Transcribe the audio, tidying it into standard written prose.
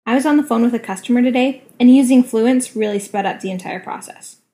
I was on the phone with a customer today, and using Fluence really sped up the entire process.